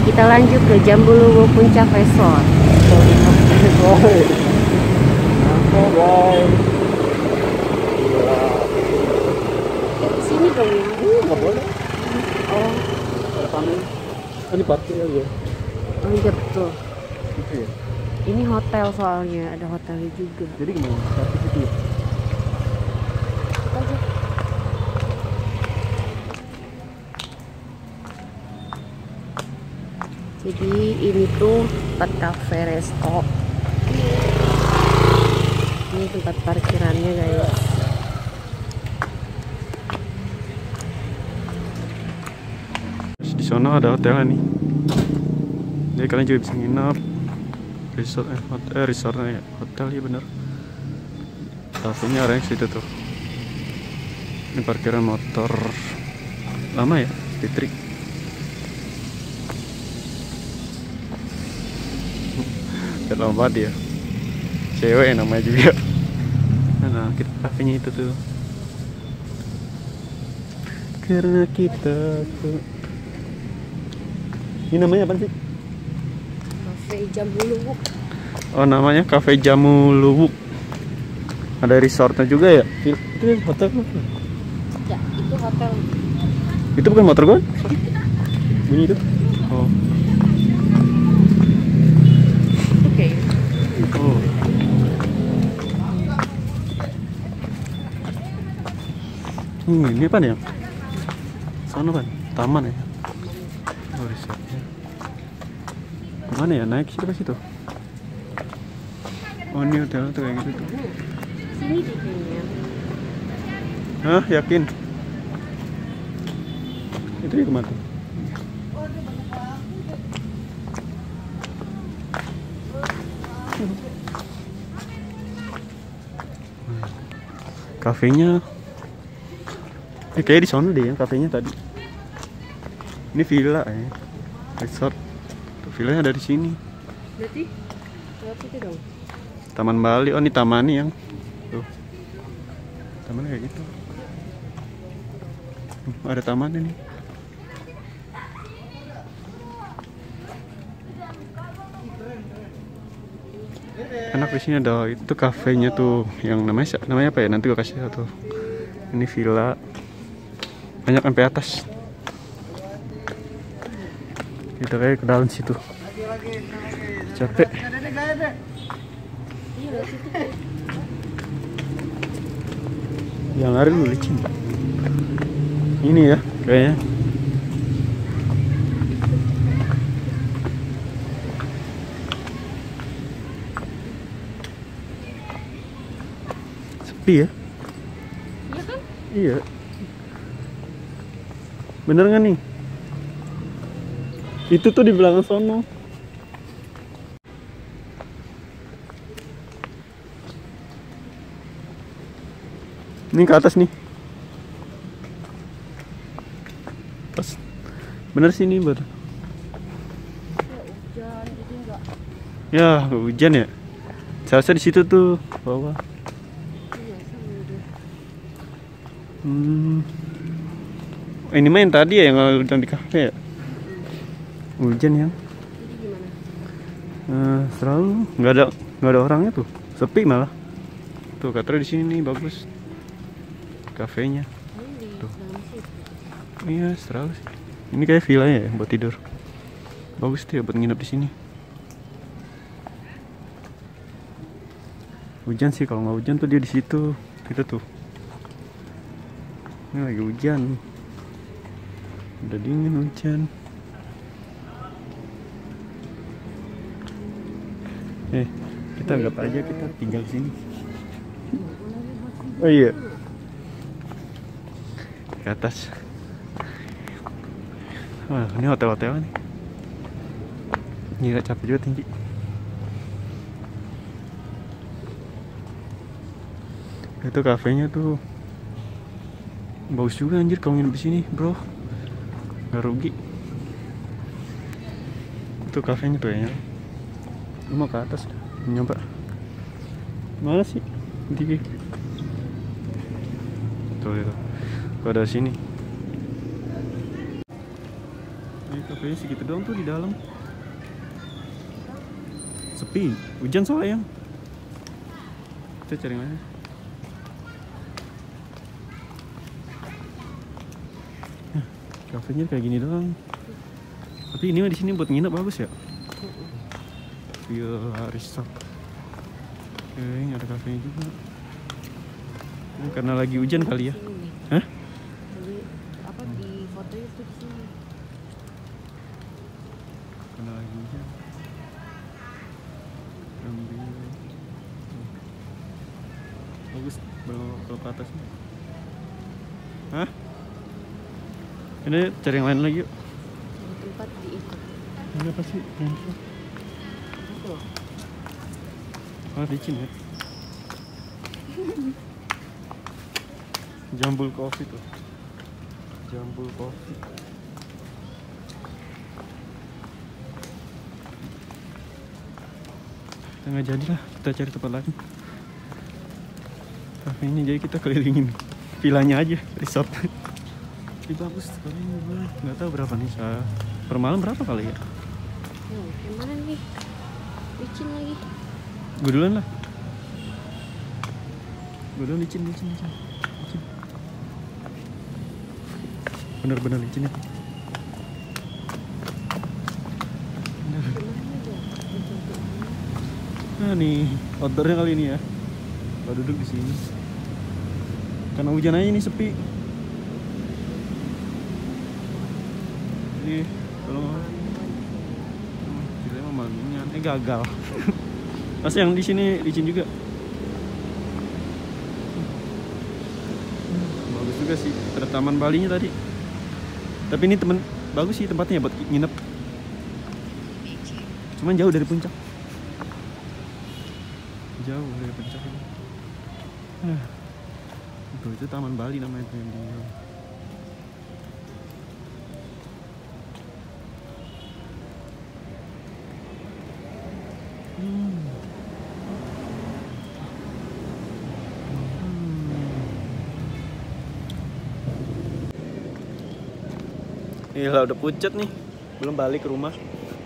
Kita lanjut ke Jambuluwo Puncak Resort. Sini dong ya. Nggak boleh. Oh, Ada panen. Ini parkir aja. oh iya betul. Gitu ya. Ini hotel soalnya, ada hotelnya juga. Jadi gimana? Parkir situ ya? Jadi ini tuh tempat cafe resto. Ini tempat parkirannya guys. Di sana ada hotelnya nih. Jadi kalian juga bisa nginap. Resortnya ya, hotel ya bener. Kafenya ada yang situ tuh. Ini parkiran motor lama ya, Fitri. Udah lama banget ya. Cewek namanya juga. Nah, kita kafenya itu tuh. Karena kita tuh. Ini namanya apa sih? Cafe Jambuluwo. Oh, namanya Cafe Jambuluwo. Ada resortnya juga ya? Itu hotel. Ya, itu hotel. Itu bukan motor gua? Bunyi itu? Oh. Oke. Oh. Ini apa nih? Sana kan? Taman ya? Oh, resortnya. Mana ya? Naik situ ke situ? Oh, ini hotel tuh kayak gitu tuh. Sini deh kayaknya. Hah? Yakin? Itu dia kemana? Kafenya kayak di sana deh yang kafenya tadi. Ini villa ya, resort. Tuh, villanya ada di sini. Berarti lewat situ dong. Taman Bali. Oh, ini tamannya yang tuh. Tamannya kayak gitu. Ada tamannya nih. Enak di sini ada itu kafenya tuh yang namanya apa ya? Nanti gua kasih satu. Ini villa. Banyak sampai atas. Kita kayak ke dalam situ. Capek. Yang lari dulu licin. Ini ya kayaknya. Sepi ya? Iya kan? Iya. Bener nggak nih? Itu tuh di belakang sono. Ini ke atas nih. Pas. Bener sini bar. Hujan, jadi enggak. Ya hujan ya. Seharusnya di situ tuh bawah. Iya, sama udah. Ini main tadi ya yang hujan di kafe ya. Hujan ya. Jadi gimana? Selalu nggak ada orangnya tuh. Sepi malah. Tuh katanya di sini nih bagus. Kafenya. Ini di Tuh. dalam situ. Iya, selalu sih. Ini kayak villanya ya buat tidur. Bagus tuh ya buat nginep di sini. Hujan sih, kalau nggak hujan tuh dia di situ. Itu tuh. Ini lagi hujan. Udah dingin hujan. Kita anggap aja kita tinggal di sini. Oh iya. Ke atas. Wah, ini hotel-hotel nih. Gila, capek juga tinggi. Itu kafenya tuh bagus juga anjir kalau nginep di sini, bro. Gak rugi. Itu kafenya tuh ya. Lu mau ke atas nyoba. Mana sih? Tinggi. Tuh itu. Gua ada sini. Ini Kafenya segitu doang tuh di dalam. Sepi, hujan soalnya. Kita cari mana? Kafenya kayak gini doang. Tapi ini mah di sini buat nginep bagus ya. View Resort. Oke, ada kafenya juga. Ini karena lagi hujan kali ya. Hah? Jadi apa di foto itu di sini. Karena lagi hujan. Ambil. Bagus kalau ke atas. Hah? Ini cari yang lain lagi yuk. Tempat di itu. Ini apa sih? Itu. Oh, licin ya. Jambul Coffee tuh. Jambul Coffee. Kita nggak jadi lah, kita cari tempat lain. Cafe ini jadi kita kelilingin villanya aja, resort. Ini bagus sekali ini, nggak tahu berapa nih, per malam berapa kali ya? Yang mana nih? Licin lagi. Gue duluan lah. Gue duluan licin. Bener-bener licin itu. Nah nih, outdoornya kali ini ya. Kalau duduk di sini. Karena hujan aja ini sepi. Jadi kalau kita mau malamnya gagal. Mas yang di sini licin juga. Bagus juga sih. Ada Taman Balinya tadi. Tapi ini bagus sih tempatnya buat nginep. Cuman jauh dari puncak. Jauh dari puncak ini. Itu Taman Bali namanya itu yang di. Gila udah pucat nih, belum balik ke rumah.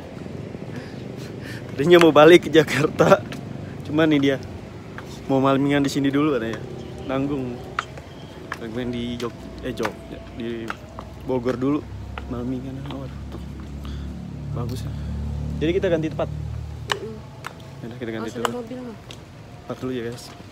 Tadinya mau balik ke Jakarta, cuman nih dia mau malamingan di sini dulu katanya. Nanggung. Main di di Bogor dulu malamingan. Bagus ya. Jadi kita ganti tempat. Kita ganti tempat. Mobil mah. Tempat dulu ya guys.